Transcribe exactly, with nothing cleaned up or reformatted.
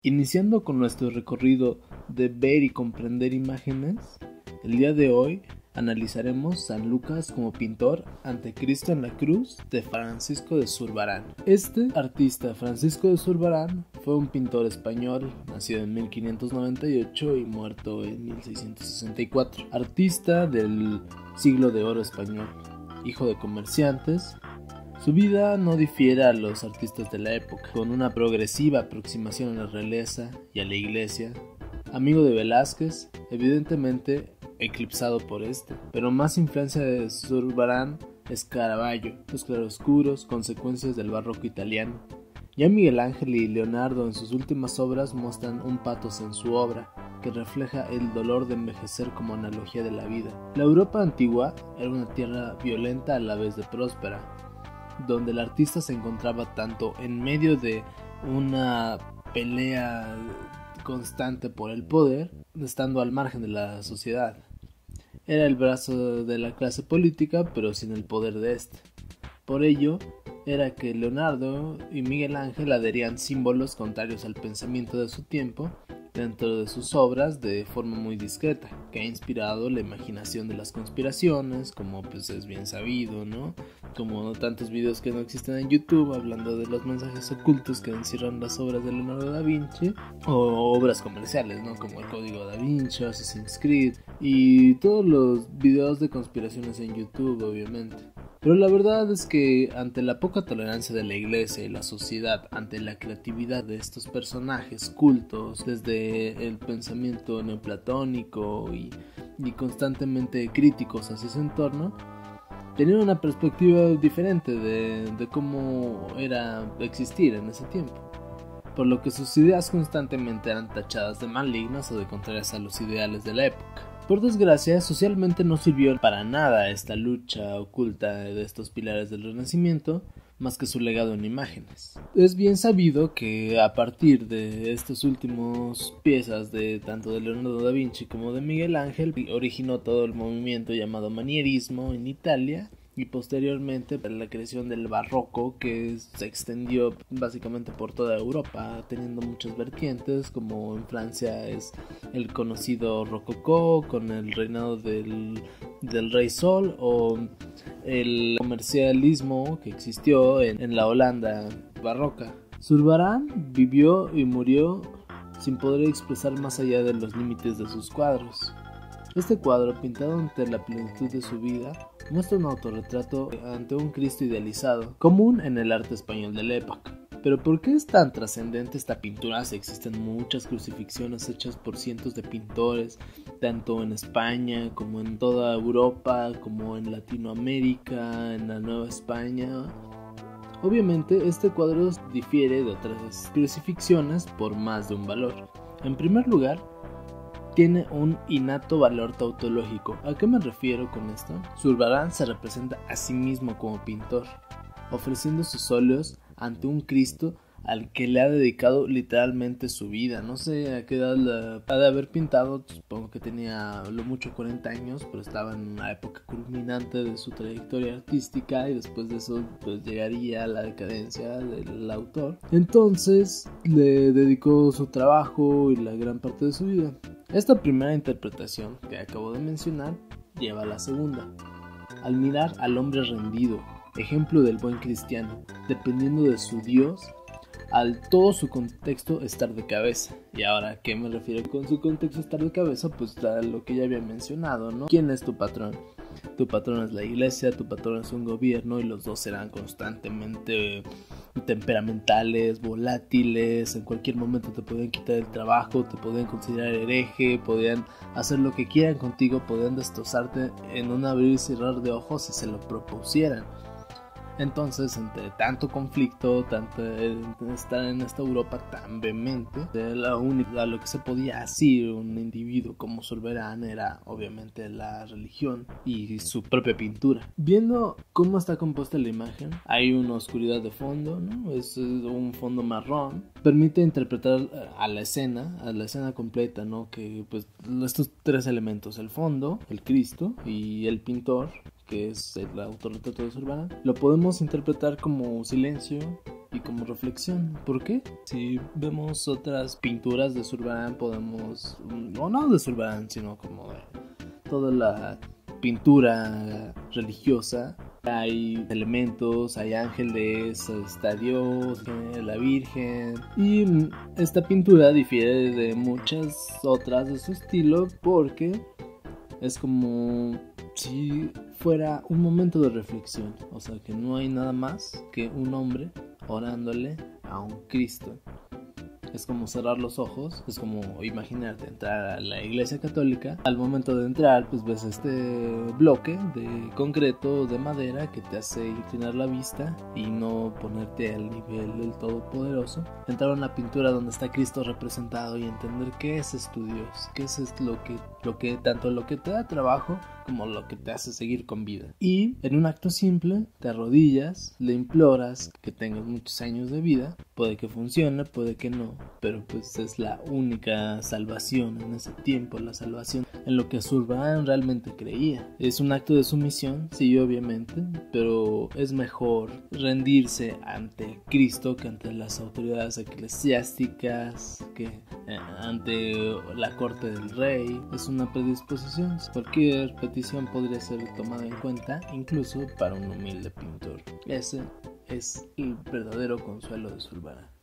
Iniciando con nuestro recorrido de ver y comprender imágenes, el día de hoy analizaremos San Lucas como pintor ante Cristo en la cruz de Francisco de Zurbarán. Este artista, Francisco de Zurbarán, fue un pintor español, nacido en mil quinientos noventa y ocho y muerto en mil seiscientos sesenta y cuatro. Artista del siglo de oro español, hijo de comerciantes. Su vida no difiere a los artistas de la época, con una progresiva aproximación a la realeza y a la iglesia, amigo de Velázquez, evidentemente eclipsado por este, pero más influencia de Zurbarán es Caravaggio, los claroscuros, consecuencias del barroco italiano. Ya Miguel Ángel y Leonardo en sus últimas obras muestran un pathos en su obra, que refleja el dolor de envejecer como analogía de la vida. La Europa antigua era una tierra violenta a la vez de próspera, donde el artista se encontraba tanto en medio de una pelea constante por el poder, estando al margen de la sociedad. Era el brazo de la clase política, pero sin el poder de éste. Por ello, era que Leonardo y Miguel Ángel adherían símbolos contrarios al pensamiento de su tiempo dentro de sus obras de forma muy discreta, que ha inspirado la imaginación de las conspiraciones, como pues es bien sabido, ¿no? Como tantos videos que no existen en YouTube hablando de los mensajes ocultos que encierran las obras de Leonardo da Vinci, o obras comerciales, ¿no? Como el Código da Vinci, Assassin's Creed, y todos los videos de conspiraciones en YouTube, obviamente. Pero la verdad es que ante la poca tolerancia de la iglesia y la sociedad ante la creatividad de estos personajes cultos, desde el pensamiento neoplatónico y, y constantemente críticos hacia su entorno, tenían una perspectiva diferente de, de cómo era existir en ese tiempo, por lo que sus ideas constantemente eran tachadas de malignas o de contrarias a los ideales de la época. Por desgracia, socialmente no sirvió para nada esta lucha oculta de estos pilares del Renacimiento, más que su legado en imágenes. Es bien sabido que a partir de estas últimas piezas de tanto de Leonardo da Vinci como de Miguel Ángel, originó todo el movimiento llamado manierismo en Italia, y posteriormente la creación del barroco, que se extendió básicamente por toda Europa, teniendo muchas vertientes, como en Francia es el conocido rococó con el reinado del, del rey Sol, o el comercialismo que existió en, en la Holanda barroca. Zurbarán vivió y murió sin poder expresar más allá de los límites de sus cuadros. Este cuadro, pintado ante la plenitud de su vida, muestra un autorretrato ante un Cristo idealizado, común en el arte español de la época. Pero ¿por qué es tan trascendente esta pintura si existen muchas crucifixiones hechas por cientos de pintores, tanto en España como en toda Europa, como en Latinoamérica, en la Nueva España? Obviamente este cuadro difiere de otras crucifixiones por más de un valor. En primer lugar, tiene un innato valor tautológico. ¿A qué me refiero con esto? Zurbarán se representa a sí mismo como pintor, ofreciendo sus óleos ante un Cristo al que le ha dedicado literalmente su vida. No sé a qué edad la ha de haber pintado, supongo que tenía lo mucho cuarenta años, pero estaba en una época culminante de su trayectoria artística y después de eso pues llegaría la decadencia del autor. Entonces le dedicó su trabajo y la gran parte de su vida. Esta primera interpretación que acabo de mencionar lleva a la segunda. Al mirar al hombre rendido, ejemplo del buen cristiano, dependiendo de su Dios, al todo su contexto estar de cabeza. Y ahora, ¿a qué me refiero con su contexto estar de cabeza? Pues a lo que ya había mencionado, ¿no? ¿Quién es tu patrón? Tu patrón es la iglesia, tu patrón es un gobierno, y los dos serán constantemente temperamentales, volátiles. En cualquier momento te pueden quitar el trabajo, te pueden considerar hereje, podrían hacer lo que quieran contigo, podrían destrozarte en un abrir y cerrar de ojos si se lo propusieran. Entonces, entre tanto conflicto, tanto estar en esta Europa tan vehemente, la única, a lo que se podía asir un individuo como Zurbarán era obviamente la religión y su propia pintura. Viendo cómo está compuesta la imagen, hay una oscuridad de fondo, ¿no? Es un fondo marrón. Permite interpretar a la escena, a la escena completa, ¿no? Que pues estos tres elementos, el fondo, el Cristo y el pintor, que es el autorretrato de Zurbarán, lo podemos interpretar como silencio, y como reflexión. ¿Por qué? Si vemos otras pinturas de Zurbarán podemos, o no de Zurbarán, sino como de toda la pintura religiosa, hay elementos, hay ángeles, está Dios, la Virgen, y esta pintura difiere de muchas otras de su estilo porque es como si fuera un momento de reflexión, o sea que no hay nada más que un hombre orándole a un Cristo. Es como cerrar los ojos, es como imaginarte entrar a la iglesia católica. Al momento de entrar, pues ves este bloque de concreto, de madera, que te hace inclinar la vista y no ponerte al nivel del Todopoderoso. Entrar a una pintura donde está Cristo representado y entender qué es tu Dios, qué es lo que, lo que, tanto lo que te da trabajo como lo que te hace seguir con vida. Y en un acto simple, te arrodillas, le imploras que tengas muchos años de vida. Puede que funcione, puede que no, pero pues es la única salvación en ese tiempo, la salvación en lo que Zurbarán realmente creía. Es un acto de sumisión, sí, obviamente, pero es mejor rendirse ante Cristo que ante las autoridades eclesiásticas, que eh, ante la corte del rey. Es una predisposición. Cualquier petición podría ser tomada en cuenta, incluso para un humilde pintor. Ese es el verdadero consuelo de Zurbarán.